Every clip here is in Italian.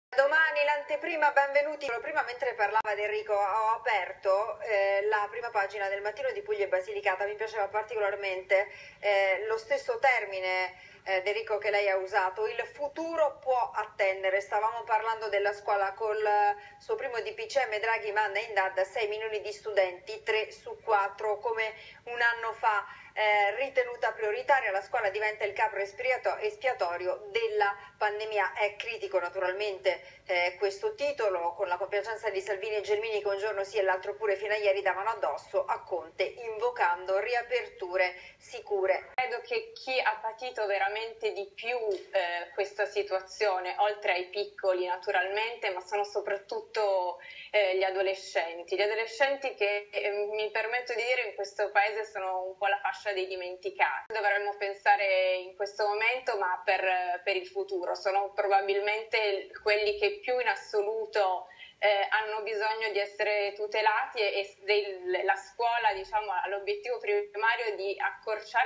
Domani l'anteprima, benvenuti. Prima, mentre parlava di Enrico, ho aperto la prima pagina del Mattino di Puglia e Basilicata. Mi piaceva particolarmente lo stesso termine di Enrico che lei ha usato: il futuro può attendere. Stavamo parlando della scuola col suo primo DPCM. Draghi manda in DAD 6 milioni di studenti, 3 su 4 come un anno fa. Ritenuta prioritaria, la scuola diventa il capro espiatorio della pandemia. È critico naturalmente questo titolo, con la compiacenza di Salvini e Gelmini che un giorno sì e l'altro pure fino a ieri davano addosso a Conte, invocando riaperture sicure. Credo che chi ha patito veramente di più questa situazione, oltre ai piccoli naturalmente, ma sono soprattutto gli adolescenti che mi permetto di dire in questo paese sono un po' la fascia dei dimenticati. Dovremmo pensare in questo momento, ma per il futuro. Sono probabilmente quelli che più in assoluto hanno bisogno di essere tutelati e la scuola, diciamo, ha l'obiettivo primario di accorciare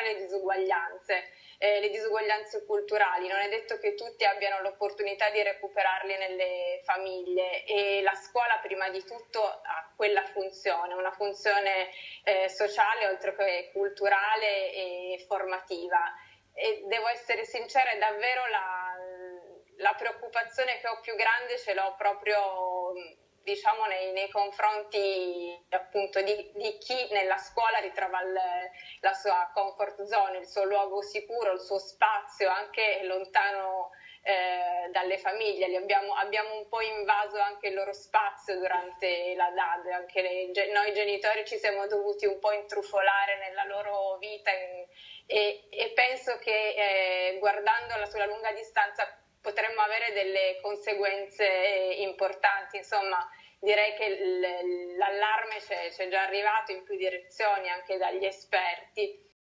le disuguaglianze culturali. Non è detto che tutti abbiano l'opportunità di recuperarle nelle famiglie, e la scuola prima di tutto ha quella funzione, una funzione sociale oltre che culturale e formativa. E devo essere sincera, è davvero la preoccupazione che ho più grande ce l'ho proprio, diciamo, nei confronti appunto di chi nella scuola ritrova la sua comfort zone, il suo luogo sicuro, il suo spazio anche lontano dalle famiglie. Abbiamo un po' invaso anche il loro spazio durante la DAD, anche noi genitori ci siamo dovuti un po' intrufolare nella loro vita e penso che guardandola sulla lunga distanza potremmo avere delle conseguenze importanti. Insomma, direi che l'allarme c'è già arrivato in più direzioni anche dagli esperti.